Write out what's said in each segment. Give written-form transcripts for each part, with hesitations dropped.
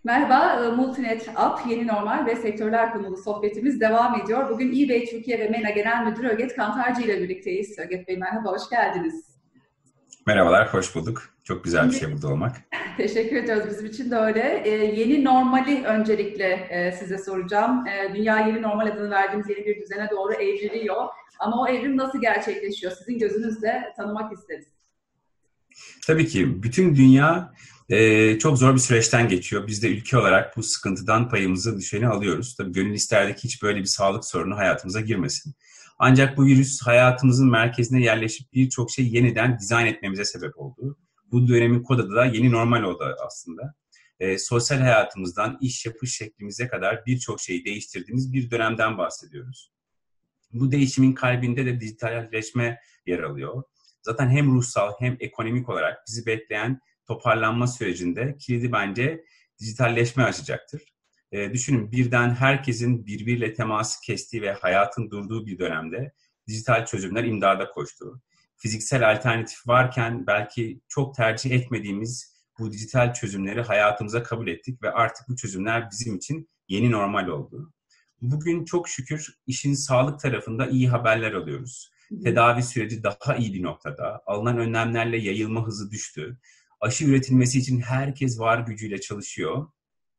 Merhaba, Multinet App, Yeni Normal ve Sektörler konulu sohbetimiz devam ediyor. Bugün eBay Türkiye ve MENA Genel Müdürü Öget Kantarcı ile birlikteyiz. Öget Bey merhaba, hoş geldiniz. Merhabalar, hoş bulduk. Çok güzel bir şey Şimdi burada olmak. teşekkür ediyoruz, bizim için de öyle. Yeni normali öncelikle size soracağım. Dünya yeni normal adını verdiğimiz yeni bir düzene doğru evriliyor. Ama o evrim nasıl gerçekleşiyor? Sizin gözünüzle tanımak isteriz. Tabii ki bütün dünya çok zor bir süreçten geçiyor. Biz de ülke olarak bu sıkıntıdan payımızı düşeni alıyoruz. Tabii gönül isterdik hiç böyle bir sağlık sorunu hayatımıza girmesin. Ancak bu virüs hayatımızın merkezine yerleşip birçok şey yeniden dizayn etmemize sebep oldu. Bu dönemin kod adı da yeni normal oldu aslında. Sosyal hayatımızdan iş yapış şeklimize kadar birçok şeyi değiştirdiğimiz bir dönemden bahsediyoruz. Bu değişimin kalbinde de dijitalleşme yer alıyor. Zaten hem ruhsal hem ekonomik olarak bizi bekleyen toparlanma sürecinde kilidi bence dijitalleşme açacaktır. Düşünün birden herkesin birbiriyle teması kestiği ve hayatın durduğu bir dönemde dijital çözümler imdada koştu. Fiziksel alternatif varken belki çok tercih etmediğimiz bu dijital çözümleri hayatımıza kabul ettik ve artık bu çözümler bizim için yeni normal oldu. Bugün çok şükür işin sağlık tarafında iyi haberler alıyoruz. Hı hı. Tedavi süreci daha iyi bir noktada. Alınan önlemlerle yayılma hızı düştü. Aşı üretilmesi için herkes var gücüyle çalışıyor.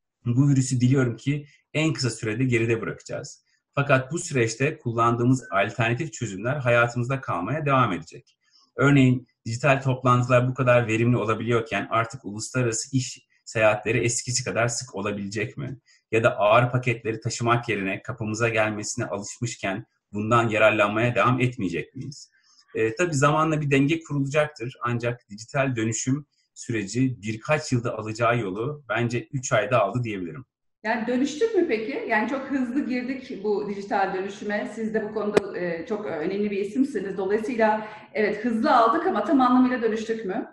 Bu virüsü diliyorum ki en kısa sürede geride bırakacağız. Fakat bu süreçte kullandığımız alternatif çözümler hayatımızda kalmaya devam edecek. Örneğin dijital toplantılar bu kadar verimli olabiliyorken artık uluslararası iş seyahatleri eskisi kadar sık olabilecek mi? Ya da ağır paketleri taşımak yerine kapımıza gelmesine alışmışken bundan yararlanmaya devam etmeyecek miyiz? Tabii zamanla bir denge kurulacaktır ancak dijital dönüşüm süreci birkaç yılda alacağı yolu bence 3 ayda aldı diyebilirim. Yani dönüştük mü peki? Yani çok hızlı girdik bu dijital dönüşüme. Siz de bu konuda çok önemli bir isimsiniz. Dolayısıyla evet hızlı aldık ama tam anlamıyla dönüştük mü?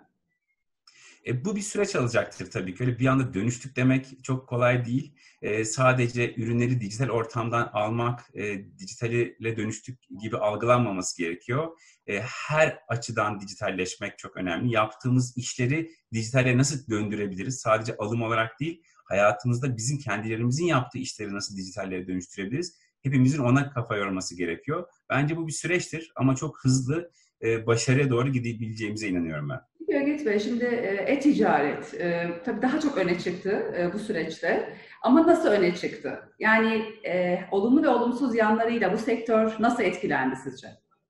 Bu bir süreç alacaktır tabii ki. Öyle bir anda dönüştük demek çok kolay değil. Sadece ürünleri dijital ortamdan almak, dijitale dönüştük gibi algılanmaması gerekiyor. Her açıdan dijitalleşmek çok önemli. Yaptığımız işleri dijitale nasıl döndürebiliriz? Sadece alım olarak değil, hayatımızda bizim kendilerimizin yaptığı işleri nasıl dijitallere dönüştürebiliriz? Hepimizin ona kafa yorması gerekiyor. Bence bu bir süreçtir ama çok hızlı başarıya doğru gidebileceğimize inanıyorum ben. Öget Bey, şimdi e-ticaret tabii daha çok öne çıktı bu süreçte. Ama nasıl öne çıktı? Yani olumlu ve olumsuz yanlarıyla bu sektör nasıl etkilendi sizce?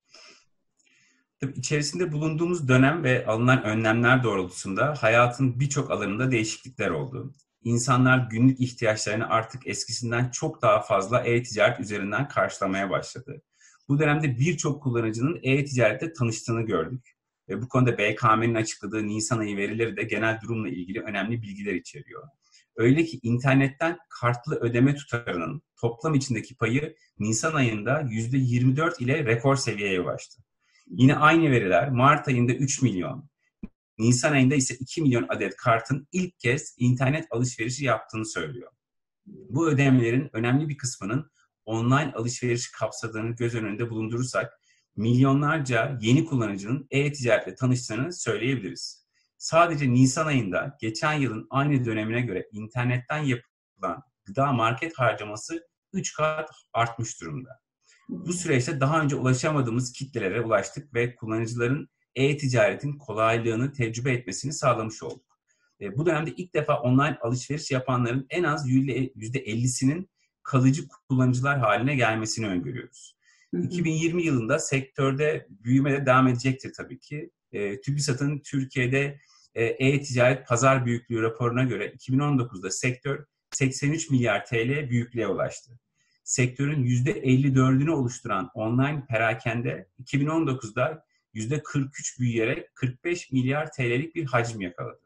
Tabii içerisinde bulunduğumuz dönem ve alınan önlemler doğrultusunda hayatın birçok alanında değişiklikler oldu. İnsanlar günlük ihtiyaçlarını artık eskisinden çok daha fazla e-ticaret üzerinden karşılamaya başladı. Bu dönemde birçok kullanıcının e-ticarette tanıştığını gördük. Ve bu konuda BKM'nin açıkladığı Nisan ayı verileri de genel durumla ilgili önemli bilgiler içeriyor. Öyle ki internetten kartlı ödeme tutarının toplam içindeki payı Nisan ayında %24 ile rekor seviyeye ulaştı. Yine aynı veriler Mart ayında 3 milyon, Nisan ayında ise 2 milyon adet kartın ilk kez internet alışverişi yaptığını söylüyor. Bu ödemelerin önemli bir kısmının online alışverişi kapsadığını göz önünde bulundurursak milyonlarca yeni kullanıcının e-ticaretle tanıştığını söyleyebiliriz. Sadece Nisan ayında geçen yılın aynı dönemine göre internetten yapılan gıda market harcaması 3 kat artmış durumda. Bu süreçte daha önce ulaşamadığımız kitlelere ulaştık ve kullanıcıların e-ticaretin kolaylığını tecrübe etmesini sağlamış olduk. Bu dönemde ilk defa online alışveriş yapanların en az %50'sinin kalıcı kullanıcılar haline gelmesini öngörüyoruz. Hı hı. 2020 yılında sektörde büyüme de devam edecektir tabii ki. TÜBİSAD'ın Türkiye'de e-ticaret pazar büyüklüğü raporuna göre 2019'da sektör 83 milyar TL büyüklüğe ulaştı. Sektörün %54'ünü oluşturan online perakende 2019'da %43 büyüyerek 45 milyar TL'lik bir hacim yakaladı.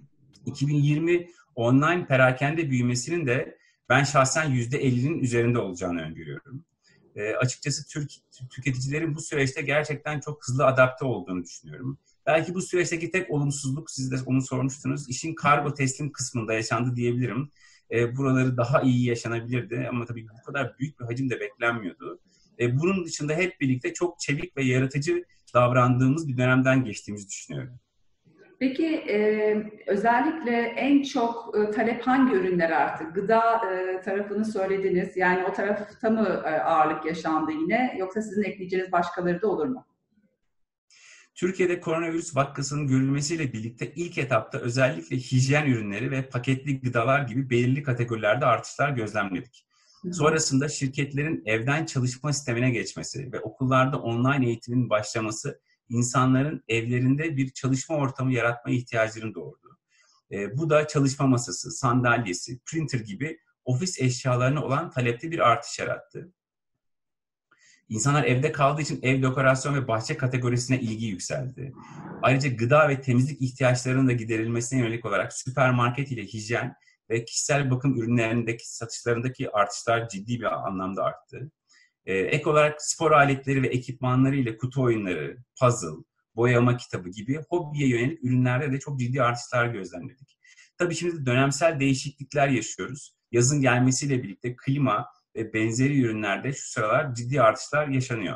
2020 online perakende büyümesinin de ben şahsen %50'nin üzerinde olacağını öngörüyorum. Açıkçası tüketicilerin bu süreçte gerçekten çok hızlı adapte olduğunu düşünüyorum. Belki bu süreçteki tek olumsuzluk, siz de onu sormuştunuz, işin kargo teslim kısmında yaşandı diyebilirim. Buraları daha iyi yaşanabilirdi ama tabii bu kadar büyük bir hacim de beklenmiyordu. Bunun dışında hep birlikte çok çevik ve yaratıcı davrandığımız bir dönemden geçtiğimizi düşünüyorum. Peki özellikle en çok talep hangi ürünler arttı? Gıda tarafını söylediniz. Yani o tarafta mı ağırlık yaşandı yine? Yoksa sizin ekleyeceğiniz başkaları da olur mu? Türkiye'de koronavirüs vakasının görülmesiyle birlikte ilk etapta özellikle hijyen ürünleri ve paketli gıdalar gibi belirli kategorilerde artışlar gözlemledik. Sonrasında şirketlerin evden çalışma sistemine geçmesi ve okullarda online eğitimin başlaması insanların evlerinde bir çalışma ortamı yaratma ihtiyacını doğurdu. Bu da çalışma masası, sandalyesi, printer gibi ofis eşyalarına olan talepte bir artış yarattı. İnsanlar evde kaldığı için ev dekorasyon ve bahçe kategorisine ilgi yükseldi. Ayrıca gıda ve temizlik ihtiyaçlarının da giderilmesine yönelik olarak süpermarket ile hijyen ve kişisel bakım ürünlerindeki satışlarındaki artışlar ciddi bir anlamda arttı. Ek olarak spor aletleri ve ekipmanları ile kutu oyunları, puzzle, boyama kitabı gibi hobiye yönelik ürünlerde de çok ciddi artışlar gözlemledik. Tabii şimdi dönemsel değişiklikler yaşıyoruz. Yazın gelmesiyle birlikte klima ve benzeri ürünlerde şu sıralar ciddi artışlar yaşanıyor.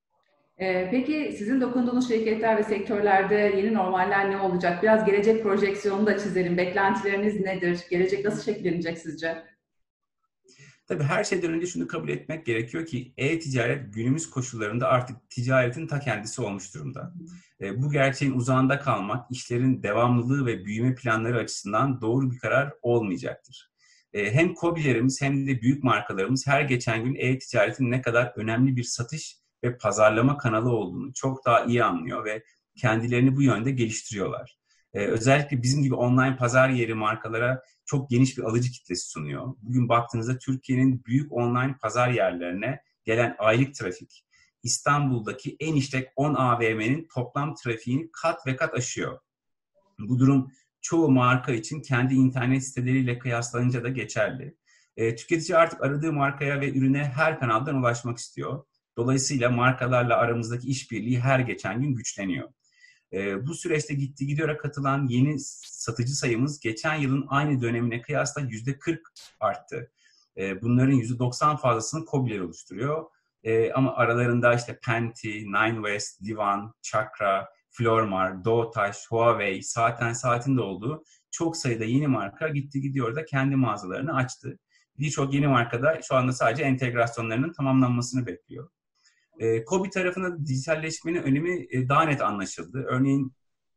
Peki sizin dokunduğunuz şirketler ve sektörlerde yeni normaller ne olacak? Biraz gelecek projeksiyonu da çizelim. Beklentileriniz nedir? Gelecek nasıl şekillenecek sizce? Tabii her şeyden önce şunu kabul etmek gerekiyor ki e-ticaret günümüz koşullarında artık ticaretin ta kendisi olmuş durumda. Bu gerçeğin uzağında kalmak, işlerin devamlılığı ve büyüme planları açısından doğru bir karar olmayacaktır. Hem KOBİ'lerimiz hem de büyük markalarımız her geçen gün e-ticaretin ne kadar önemli bir satış ve pazarlama kanalı olduğunu çok daha iyi anlıyor ve kendilerini bu yönde geliştiriyorlar. Özellikle bizim gibi online pazar yeri markalara çok geniş bir alıcı kitlesi sunuyor. Bugün baktığınızda Türkiye'nin büyük online pazar yerlerine gelen aylık trafik, İstanbul'daki en işlek 10 AVM'nin toplam trafiğini kat ve kat aşıyor. Bu durum çoğu marka için kendi internet siteleriyle kıyaslanınca da geçerli. Tüketici artık aradığı markaya ve ürüne her kanaldan ulaşmak istiyor. Dolayısıyla markalarla aramızdaki işbirliği her geçen gün güçleniyor. Bu süreçte Gidiyor'a katılan yeni satıcı sayımız geçen yılın aynı dönemine kıyasla %40 arttı. Bunların %90 fazlasını KOBİ'ler oluşturuyor. Ama aralarında işte Penti, Nine West, Divan, Chakra, Flormar, Doğutaş, Huawei, Saatin de olduğu çok sayıda yeni marka Gidiyor'da kendi mağazalarını açtı. Birçok yeni markada şu anda sadece entegrasyonlarının tamamlanmasını bekliyor. KOBİ tarafında dijitalleşmenin önemi daha net anlaşıldı. Örneğin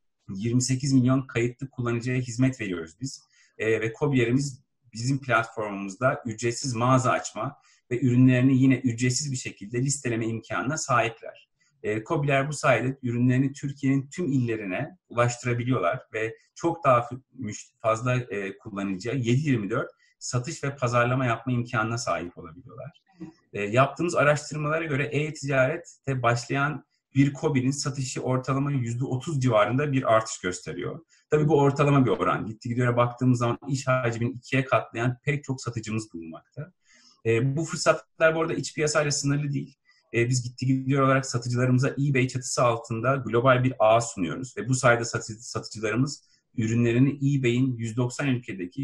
28 milyon kayıtlı kullanıcıya hizmet veriyoruz biz. Ve KOBİ'lerimiz bizim platformumuzda ücretsiz mağaza açma ve ürünlerini yine ücretsiz bir şekilde listeleme imkanına sahipler. KOBİ'ler bu sayede ürünlerini Türkiye'nin tüm illerine ulaştırabiliyorlar ve çok daha fazla kullanıcıya 7/24 satış ve pazarlama yapma imkanına sahip olabiliyorlar. Yaptığımız araştırmalara göre e-ticarette başlayan bir KOBİ'nin satışı ortalama %30 civarında bir artış gösteriyor. Tabii bu ortalama bir oran. Gidiyor'a baktığımız zaman iş hacmini 2'ye katlayan pek çok satıcımız bulunmakta. Bu fırsatlar bu arada iç piyasayla sınırlı değil. Biz Gidiyor olarak satıcılarımıza eBay çatısı altında global bir ağ sunuyoruz. Ve bu sayede satıcılarımız ürünlerini eBay'in 190 ülkedeki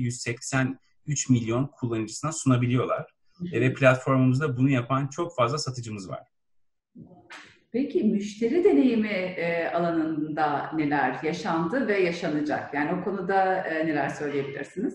183 milyon kullanıcısına sunabiliyorlar. Ve platformumuzda bunu yapan çok fazla satıcımız var. Peki müşteri deneyimi alanında neler yaşandı ve yaşanacak? Yani o konuda neler söyleyebilirsiniz?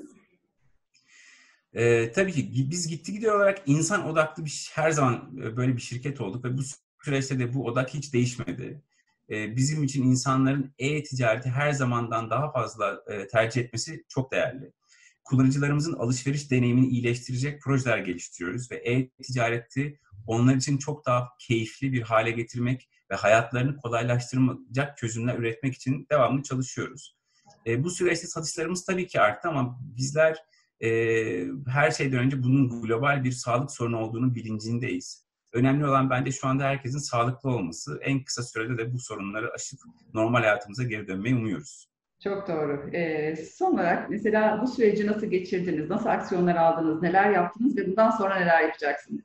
Tabii ki biz Gidiyor olarak insan odaklı her zaman böyle bir şirket olduk ve bu süreçte de bu odak hiç değişmedi. Bizim için insanların e-ticareti her zamandan daha fazla tercih etmesi çok değerli. Kullanıcılarımızın alışveriş deneyimini iyileştirecek projeler geliştiriyoruz ve e-ticareti onlar için çok daha keyifli bir hale getirmek ve hayatlarını kolaylaştıracak çözümler üretmek için devamlı çalışıyoruz. Bu süreçte satışlarımız tabii ki arttı ama bizler her şeyden önce bunun global bir sağlık sorunu olduğunu bilincindeyiz. Önemli olan bence şu anda herkesin sağlıklı olması. En kısa sürede de bu sorunları aşıp normal hayatımıza geri dönmeyi umuyoruz. Çok doğru. Son olarak mesela bu süreci nasıl geçirdiniz? Nasıl aksiyonlar aldınız? Neler yaptınız ve bundan sonra neler yapacaksınız?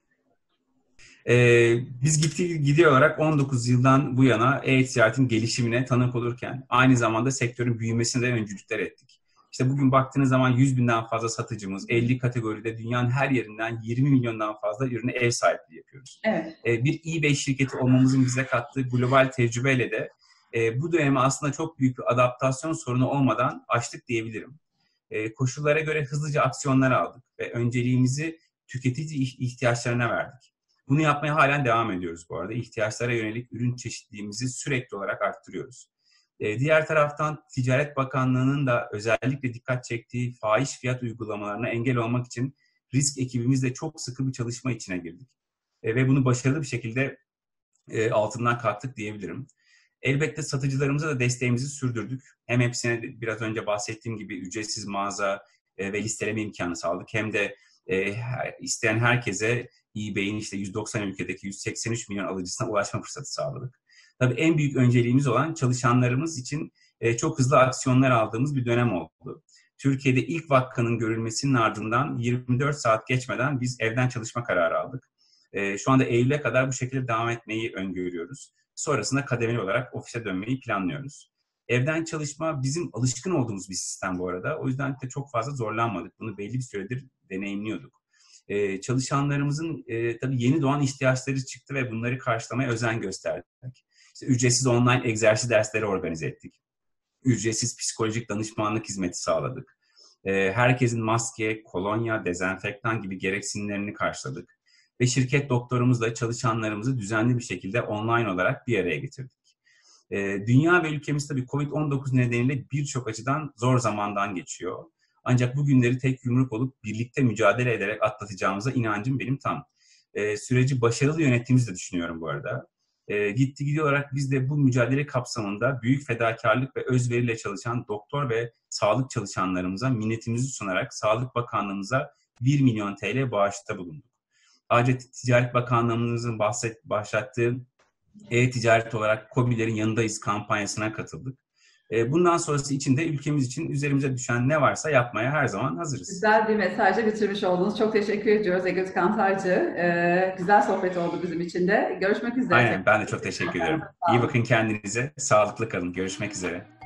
Biz Gidiyor olarak 19 yıldan bu yana e-ticaretin gelişimine tanık olurken aynı zamanda sektörün büyümesine de öncülükler ettik. İşte bugün baktığınız zaman 100 binden fazla satıcımız, 50 kategoride dünyanın her yerinden 20 milyondan fazla ürüne ev sahipliği yapıyoruz. Evet. Bir eBay şirketi olmamızın bize kattığı global tecrübeyle de Bu dönemi aslında çok büyük bir adaptasyon sorunu olmadan aştık diyebilirim. Koşullara göre hızlıca aksiyonlar aldık ve önceliğimizi tüketici ihtiyaçlarına verdik. Bunu yapmaya halen devam ediyoruz bu arada. İhtiyaçlara yönelik ürün çeşitliliğimizi sürekli olarak arttırıyoruz. Diğer taraftan Ticaret Bakanlığı'nın da özellikle dikkat çektiği fahiş fiyat uygulamalarına engel olmak için risk ekibimizle çok sıkı bir çalışma içine girdik. Ve bunu başarılı bir şekilde altından kalktık diyebilirim. Elbette satıcılarımıza da desteğimizi sürdürdük. Hem hepsine biraz önce bahsettiğim gibi ücretsiz mağaza ve listeleme imkanı sağladık. Hem de isteyen herkese eBay'in işte 190 ülkedeki 183 milyon alıcısına ulaşma fırsatı sağladık. Tabii en büyük önceliğimiz olan çalışanlarımız için çok hızlı aksiyonlar aldığımız bir dönem oldu. Türkiye'de ilk vakanın görülmesinin ardından 24 saat geçmeden biz evden çalışma kararı aldık. Şu anda Eylül'e kadar bu şekilde devam etmeyi öngörüyoruz. Sonrasında kademeli olarak ofise dönmeyi planlıyoruz. Evden çalışma bizim alışkın olduğumuz bir sistem bu arada. O yüzden de çok fazla zorlanmadık. Bunu belli bir süredir deneyimliyorduk. Çalışanlarımızın tabii yeni doğan ihtiyaçları çıktı ve bunları karşılamaya özen gösterdik. İşte ücretsiz online egzersiz dersleri organize ettik. Ücretsiz psikolojik danışmanlık hizmeti sağladık. Herkesin maske, kolonya, dezenfektan gibi gereksinimlerini karşıladık. Ve şirket doktorumuzla çalışanlarımızı düzenli bir şekilde online olarak bir araya getirdik. Dünya ve ülkemiz tabii COVID-19 nedeniyle birçok açıdan zor zamandan geçiyor. Ancak bu günleri tek yumruk olup birlikte mücadele ederek atlatacağımıza inancım benim tam. Süreci başarılı yönettiğimizi de düşünüyorum bu arada. Gidiyor olarak biz de bu mücadele kapsamında büyük fedakarlık ve özveriyle çalışan doktor ve sağlık çalışanlarımıza minnetimizi sunarak Sağlık Bakanlığımıza 1 milyon TL bağışta bulunduk. Ayrıca Ticaret Bakanlığımızın başlattığı e-ticaret olarak KOBİ'lerin yanındayız kampanyasına katıldık. Bundan sonrası için de ülkemiz için üzerimize düşen ne varsa yapmaya her zaman hazırız. Güzel bir mesajla bitirmiş oldunuz. Çok teşekkür ediyoruz Egöz Kantarcı. Güzel sohbet oldu bizim için de. Görüşmek üzere. Aynen, ben de çok teşekkür ederim. İyi bakın kendinize, sağlıklı kalın. Görüşmek üzere.